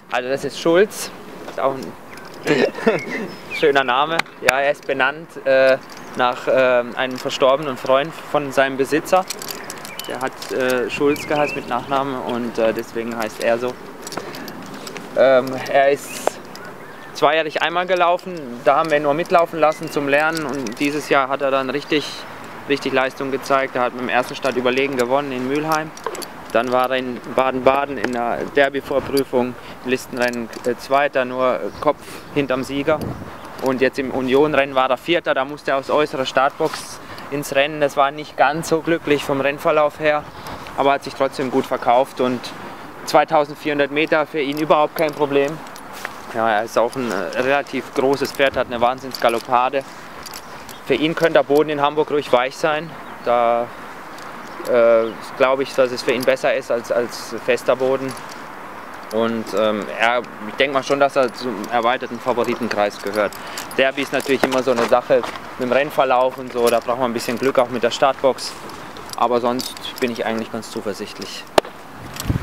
Also das ist Schulz, ist auch ein schöner Name. Ja, er ist benannt nach einem verstorbenen Freund von seinem Besitzer. Der hat Schulz geheißen mit Nachnamen und deswegen heißt er so. Er ist zweijährig einmal gelaufen, da haben wir ihn nur mitlaufen lassen zum Lernen und dieses Jahr hat er dann richtig Leistung gezeigt. Er hat mit dem ersten Start überlegen gewonnen in Mülheim. Dann war er in Baden-Baden in der Derby-Vorprüfung, im Listenrennen Zweiter, nur Kopf hinterm Sieger. Und jetzt im Union-Rennen war er Vierter, da musste er aus äußerer Startbox ins Rennen. Das war nicht ganz so glücklich vom Rennverlauf her, aber hat sich trotzdem gut verkauft und 2400 Meter für ihn überhaupt kein Problem. Ja, er ist auch ein relativ großes Pferd, hat eine Wahnsinnsgaloppade. Für ihn könnte der Boden in Hamburg ruhig weich sein. Da glaube ich, dass es für ihn besser ist als fester Boden. Und ich denke mal schon, dass er zum erweiterten Favoritenkreis gehört. Derby ist natürlich immer so eine Sache mit dem Rennverlauf und so, da braucht man ein bisschen Glück auch mit der Startbox. Aber sonst bin ich eigentlich ganz zuversichtlich.